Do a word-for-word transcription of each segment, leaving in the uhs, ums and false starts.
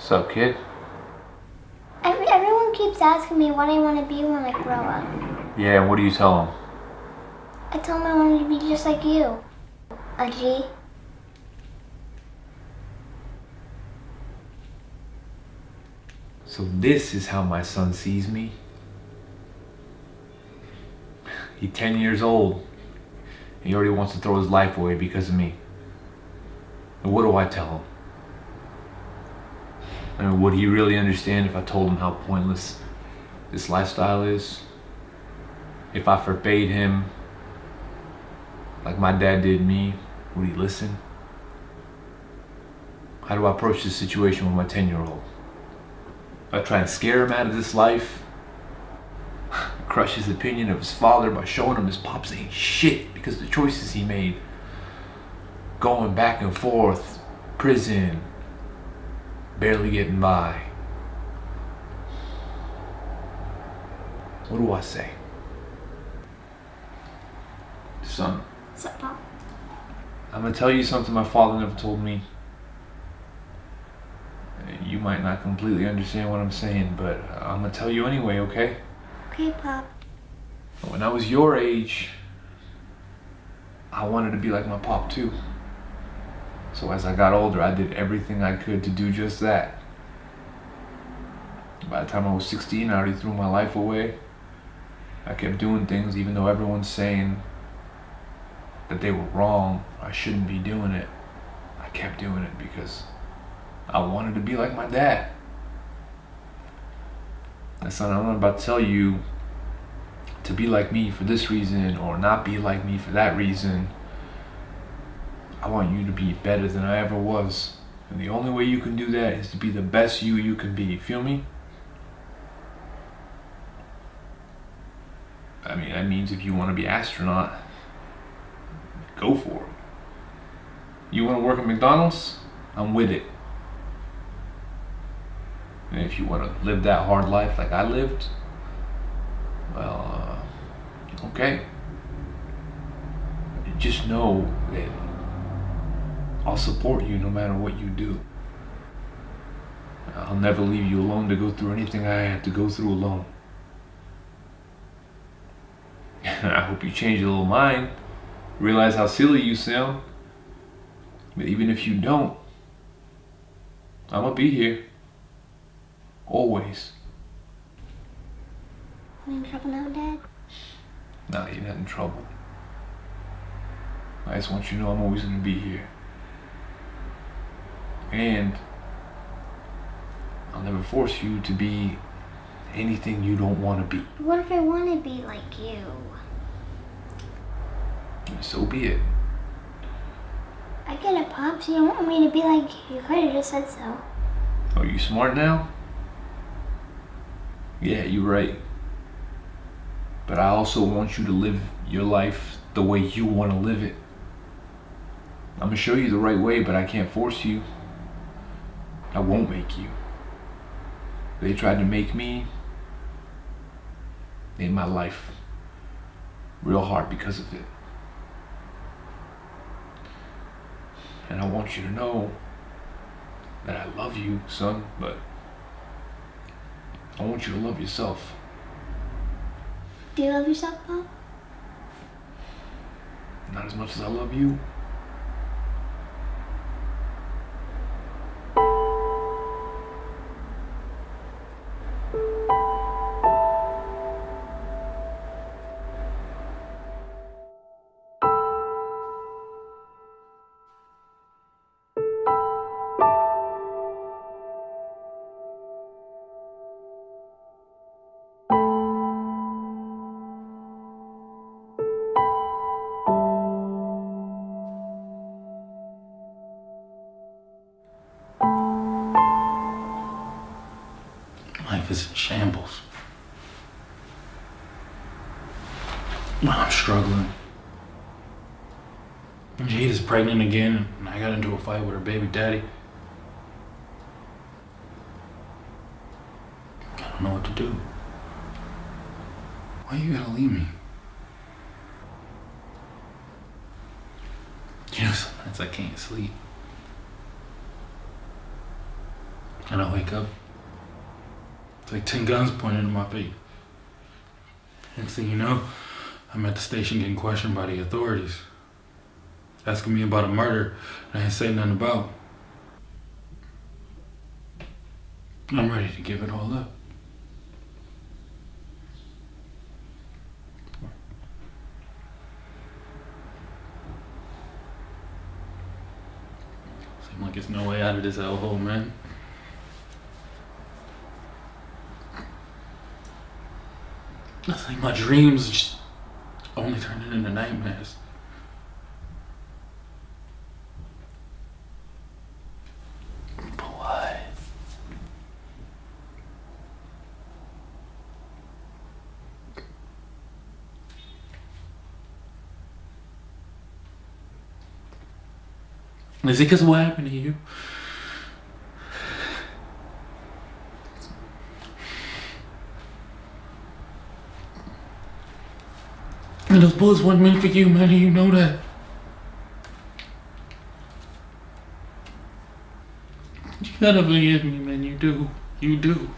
What's up, kid? Every, everyone keeps asking me what I want to be when I grow up. Yeah, what do you tell them? I tell them I want to be just like you. A G. So this is how my son sees me? He's ten years old. He already wants to throw his life away because of me. And what do I tell him? I mean, would he really understand if I told him how pointless this lifestyle is? If I forbade him, like my dad did me, would he listen? How do I approach this situation with my ten-year-old? I try and scare him out of this life, crush his opinion of his father by showing him his pops ain't shit because of the choices he made. Going back and forth, prison, barely getting by. What do I say? Son, What's up, Pop? I'm gonna tell you something my father never told me. You might not completely understand what I'm saying, but I'm gonna tell you anyway, okay? Okay, Pop. When I was your age, I wanted to be like my pop too. So as I got older, I did everything I could to do just that. By the time I was sixteen, I already threw my life away. I kept doing things even though everyone's saying that they were wrong, I shouldn't be doing it. I kept doing it because I wanted to be like my dad. And son, I'm not about to tell you to be like me for this reason or not be like me for that reason. I want you to be better than I ever was. And the only way you can do that is to be the best you you can be. Feel me? I mean, that means if you want to be an astronaut, go for it. You want to work at McDonald's? I'm with it. And if you want to live that hard life like I lived, well, uh, okay. Just know that I'll support you no matter what you do. I'll never leave you alone to go through anything I had to go through alone. I hope you change your little mind, realize how silly you sound. But even if you don't, I'm gonna be here. Always. You in trouble now, Dad? Nah, you're not in trouble. I just want you to know I'm always gonna be here. And I'll never force you to be anything you don't want to be. What if I want to be like you? So be it. I get it, Pops. You don't want me to be like you. You could have just said so. Are you smart now? Yeah, you're right. But I also want you to live your life the way you want to live it. I'm gonna show you the right way, but I can't force you. I won't make you. They tried to make me, made my life real hard because of it. And I want you to know that I love you, son, but I want you to love yourself. Do you love yourself, Pop? Not as much as I love you. Life is in shambles. I'm struggling. Jade is pregnant again, and I got into a fight with her baby daddy. I don't know what to do. Why you gotta leave me? You know, some nights I can't sleep. And I wake up. It's like ten guns pointed in my face. Next thing you know, I'm at the station getting questioned by the authorities. Asking me about a murder I ain't saying nothing about. I'm ready to give it all up. Seems like there's no way out of this hellhole, man. I think my dreams are just only turning into nightmares. But why? Is it because of what happened to you? And those bullets weren't meant for you, man, and you know that. You gotta forgive me, man, you do. You do.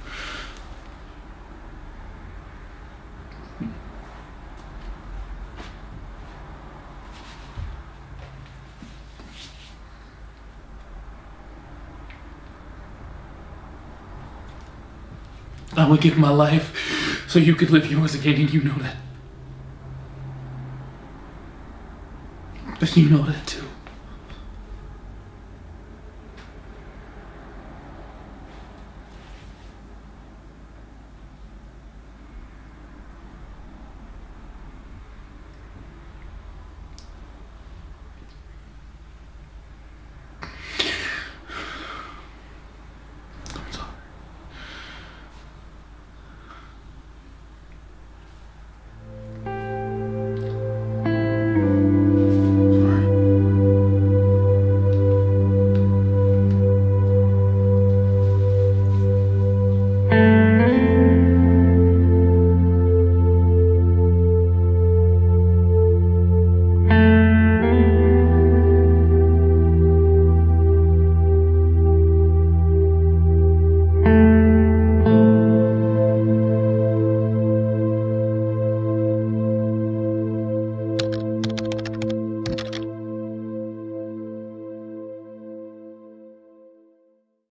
I would give my life so you could live yours again, and you know that. But you know that too.